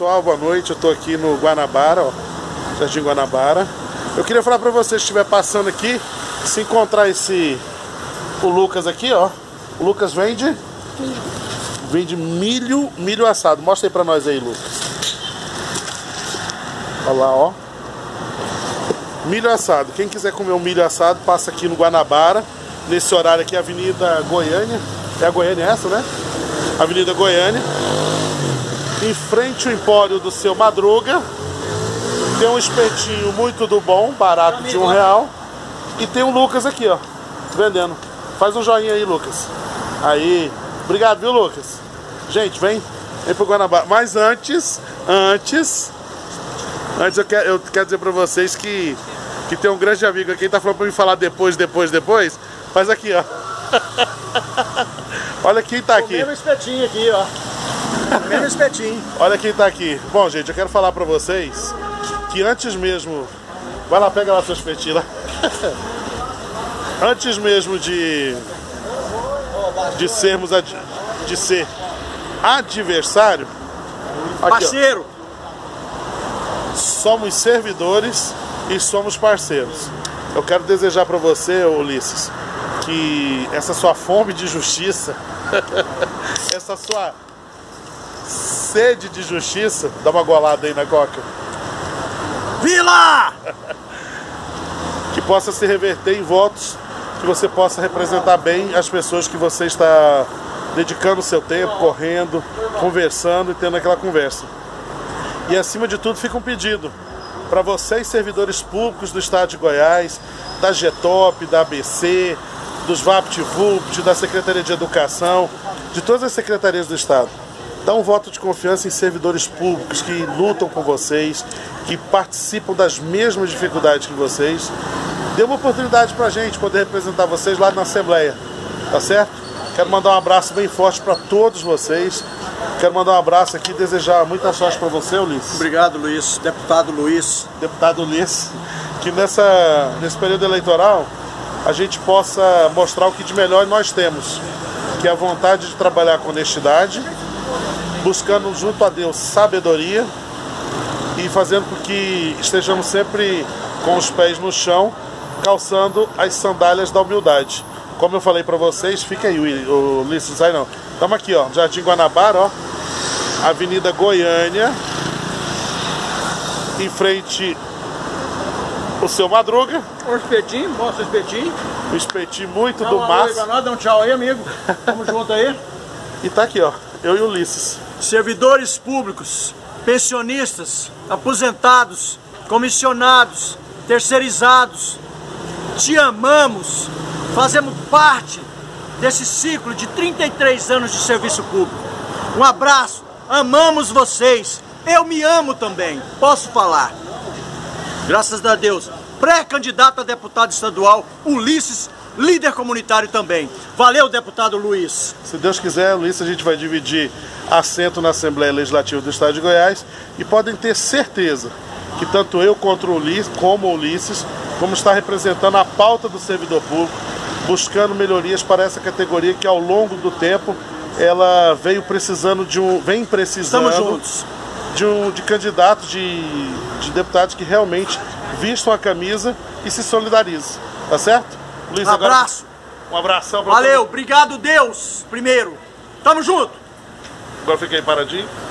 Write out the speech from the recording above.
pessoal, boa noite. Eu tô aqui no Guanabara, ó, Jardim Guanabara. Eu queria falar pra vocês que estiver passando aqui, se encontrar o Lucas aqui, ó. O Lucas vende milho assado. Mostra aí pra nós aí, Lucas. Olha lá, ó. Milho assado. Quem quiser comer um milho assado, passa aqui no Guanabara. Nesse horário aqui, Avenida Goiânia. É a Goiânia essa, né? Avenida Goiânia. Em frente ao empório do Seu Madruga. Tem um espetinho muito do bom, barato de R$1. E tem o Lucas aqui, ó, vendendo. Faz um joinha aí, Lucas. Aí. Obrigado, viu, Lucas? Gente, vem pro Guanabara. Mas antes eu quero dizer pra vocês que tem um grande amigo aqui. Ele tá falando pra me falar depois. Faz aqui, ó. Olha quem tá aqui. O mesmo espetinho aqui, ó. O mesmo espetinho. Olha quem tá aqui. Bom, gente, eu quero falar pra vocês que antes mesmo... Vai lá, pega lá seu espetinho lá. Antes mesmo de ser adversário... Aqui, parceiro. Ó, somos servidores e somos parceiros. Eu quero desejar pra você, Ulisses, que essa sua fome de justiça, essa sua sede de justiça, dá uma golada aí na coca. Vila! Que possa se reverter em votos, que você possa representar bem as pessoas que você está dedicando o seu tempo, correndo, conversando e tendo aquela conversa. E acima de tudo fica um pedido para vocês, servidores públicos do Estado de Goiás, da GETOP, da ABC, dos VaptVupt, da Secretaria de Educação, de todas as secretarias do Estado. Dá um voto de confiança em servidores públicos que lutam com vocês, que participam das mesmas dificuldades que vocês. Dê uma oportunidade pra gente poder representar vocês lá na Assembleia, tá certo? Quero mandar um abraço bem forte para todos vocês. Quero mandar um abraço aqui e desejar muita sorte para você, Ulisses. Obrigado, Luiz. Deputado Luiz. Deputado Ulisses. Que nesse período eleitoral a gente possa mostrar o que de melhor nós temos. Que é a vontade de trabalhar com honestidade, buscando junto a Deus sabedoria e fazendo com que estejamos sempre com os pés no chão, calçando as sandálias da humildade. Como eu falei pra vocês, fica aí, o Ulisses, não sai não. Estamos aqui, ó, Jardim Guanabara, ó, Avenida Goiânia, em frente o Seu Madruga. O espetinho, mostra o espetinho. O espetinho muito do massa. Dá um tchau aí, amigo. Tamo junto aí. E tá aqui, ó, eu e o Ulisses. Servidores públicos, pensionistas, aposentados, comissionados, terceirizados, te amamos. Fazemos parte desse ciclo de 33 anos de serviço público. Um abraço, amamos vocês. Eu me amo também, posso falar. Graças a Deus. Pré-candidato a deputado estadual, Ulisses, líder comunitário também. Valeu, deputado Luiz. Se Deus quiser, Ulisses, a gente vai dividir assento na Assembleia Legislativa do Estado de Goiás e podem ter certeza que tanto eu como o Ulisses vamos estar representando a pauta do servidor público, buscando melhorias para essa categoria que ao longo do tempo ela vem precisando Estamos juntos. de candidatos, de deputados que realmente vistam a camisa e se solidarizem, tá certo? Luiz, Um abraço. Um abração pra Valeu, obrigado Deus, primeiro. Tamo junto. Agora fiquei paradinho.